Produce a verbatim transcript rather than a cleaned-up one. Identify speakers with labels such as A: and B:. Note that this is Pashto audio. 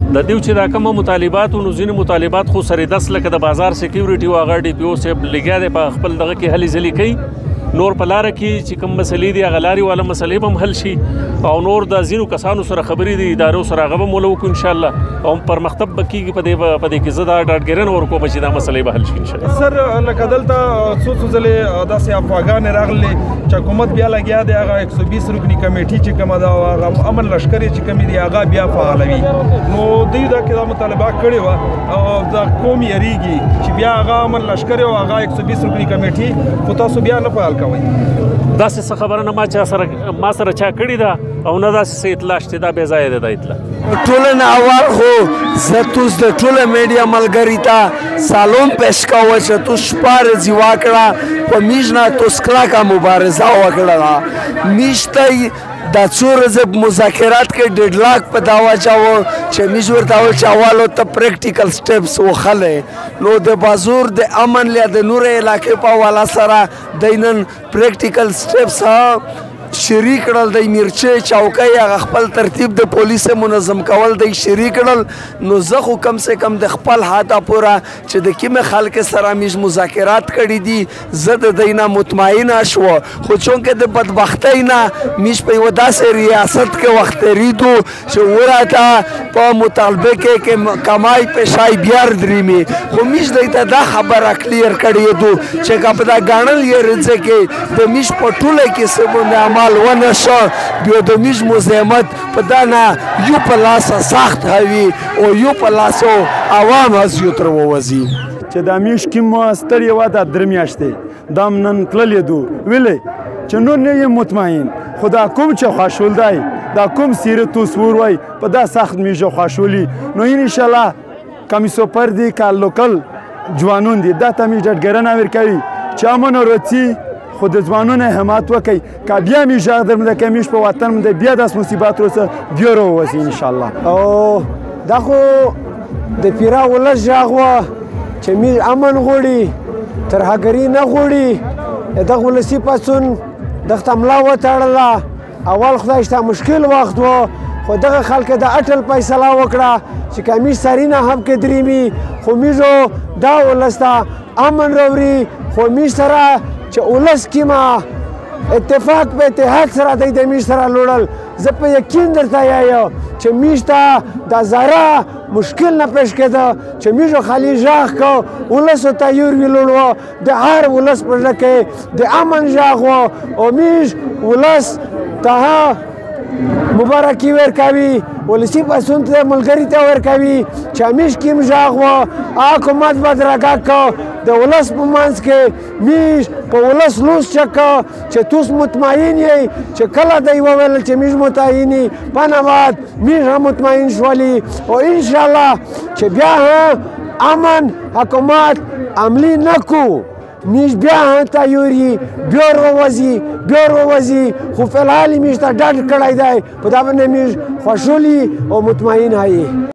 A: د دیو چې دا کومه مطالبات نو ځینې مطالبات خو سره دس لکه د بازار سکیورټي او هغه ډي پی او صاحب لګیا دی په خپل دغه کې هلې ځلې کوي نور په لاره کې چې کوم مسلې دي هغه لارې والا مسلې به هم حل شي او نور د ځینو کسانو سره خبرې دي ادارو سره هغه به موږ وکړو انشاءالله او پرمختګ به کېږي په دې په دې کې زه دا ډاډګیرنه ورکوم چې دا مسلې به حل شي انشاءالله.
B: سر لکه دلته څو څو ځلې داسې افواګانې راغلې چې حکومت بیا لګیا دی هغه یک سو بیس رکني کمیټي چې کومه ده او هغه امن لښکر یې چې کومې دي هغه بیا فعالوي نو دوی دا کې دا مطالبه کړې وه او دا قوم یریږي چې بیا هغه امن لښکر او هغه یک سو بیس رکني کمیټي خو تاسو بیا نه فعال کوئ.
A: داسې څه خبره نه ما چا سره ما سره چا کړې ده او نه داسې څه اطلاع شته دا بې ځایه ده دا اطلاع.
C: ټولنه اول خو زه توس د ټوله میډیا ملګري ته سالون پیش کوه چې تو شپه ورځې واکړه په میژ نه توس کلکه مبارزه وکړله میژ ته دا څو ورځې مذاکرات کې ډېډ لاک په دا واچاوه چې میژ ورته وویل چې اولو ته پریکټیکل سټیپس وښلی نو د بازور د امن یا د نورې علاقې په حواله سره دی نن پریکټیکل سټیپس شریک کړل د میرچې چوکۍ هغه خپل ترتیب د پولیس منظم کول د شریک کړل نو زه خو کم سے کم د خپل حاته پوره چې د کومې خلک سره موږ مذاکرات کړي دي زه د دوی نه مطمئنه شوه خو چونکې د بدبختۍ نه موږ په یوه داسې ریاست کې وخت تېرېدو چې وراته په مطالبه کې کمای پیشای بیار درېمې خو موږ دوی ته دا خبره کلیر کړې دو چې که په دا ګاڼل یې رځه کې د موږ په ټوله کې څه باندې مال ونه شو بیا د میژ مزاحمت په دا نه یو په لاسه سخت هوي او یو په لاسو عوام هسیو تر ووځي
D: چې دا میژ کوم ستړې وه دا درې میاشتې دا هم نن تللې دو ویلې چې نور نه یم مطمئن خو دا کوم چې خواشول دی دا کوم سیرت و سور وی په دا سخت میژه خواشولي نو انشاءالله کمیسو پر دی که لوکل جوانون دي دا ته مې ډاډګرنه ورکوي چې امن او روغتي خو د ځوانانو حمایت وکړئ که بیا مې غږ درمده که موږ په وطن باندې بیا داسې مصیبات وروسته بیا راووځي انشاءالله.
E: او دا خو د پیرا ولس غږ وه چې موږ امن غواړي ترهګري نه غواړي دغه ولسي پاڅون دغه ته ملا وتړله اول خدای شته مشکل وخت و خو دغه خلک د اټل فیصله وکړه چې که موږ سري نه هم کې درېمي خو موږ دا ولس ته امن راوړي خو موږ سره چې ولس کیمه اتفاق په اتحاد سره دی د میژ سره لوړل زه په یقین درته وایم چې میژ ته دا ذره مشکل نه پیش کېده چې میژو خالي غږ کو ولسو ته یور ویلوړ و د هر ولس په زړه کې د امن غږ و او میژ ولس ته مبارکي ورکوي ولسي پاڅون ته ملګري ته ورکوي چې میژ کوم غږ و حکومت باید راګږ کو د ولس په منځ کې میژ په ولس لوس چکه چې توس مطمئن یې چې کله دی وویل چې میژ مطمئن یې په نبات میژ هم مطمئن شولي او انشاءالله چې بیا هم امن حکومت عملي نه کو میژ بیا هم تیوري بیا راوځي بیا راوځي خو فی الحال میژ ته ډاډ کړی دی په دا باندې میژ خوشحالي او مطمئن هي.